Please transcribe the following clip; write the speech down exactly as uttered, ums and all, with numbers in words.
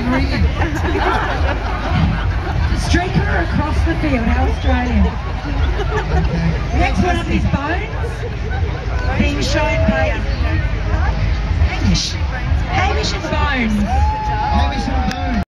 ringing. Streaker across the field, how Australian. Okay. Next one up is Bones, being shown by Hamish. Hamish and Bones. Hamish and Bones.